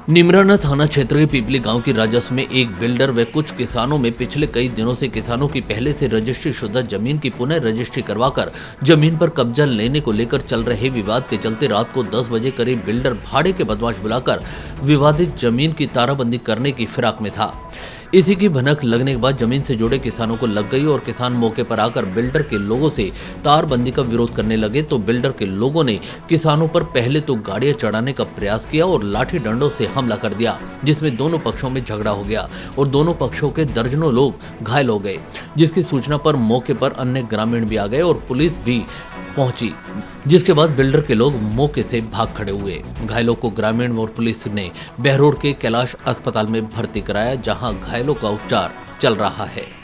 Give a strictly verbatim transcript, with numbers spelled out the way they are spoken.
निमराना थाना क्षेत्र के पीपली गांव की राजस्व में एक बिल्डर व कुछ किसानों में पिछले कई दिनों से किसानों की पहले से रजिस्ट्री शुदा जमीन की पुनः रजिस्ट्री करवाकर जमीन पर कब्जा लेने को लेकर चल रहे विवाद के चलते रात को दस बजे करीब बिल्डर भाड़े के बदमाश बुलाकर विवादित जमीन की ताराबंदी करने की फिराक में था। इसी की भनक लगने के बाद जमीन से जुड़े किसानों को लग गई और किसान मौके पर आकर बिल्डर के लोगों से तारबंदी का विरोध करने लगे तो बिल्डर के लोगों ने किसानों पर पहले तो गाड़ियां चढ़ाने का प्रयास किया और लाठी डंडों से हमला कर दिया, जिसमें दोनों पक्षों में झगड़ा हो गया और दोनों पक्षों के दर्जनों लोग घायल हो गए। जिसकी सूचना पर मौके पर अन्य ग्रामीण भी आ गए और पुलिस भी पहुंची, जिसके बाद बिल्डर के लोग मौके से भाग खड़े हुए। घायलों को ग्रामीण और पुलिस ने बहरोड के कैलाश अस्पताल में भर्ती कराया, जहां घायलों का उपचार चल रहा है।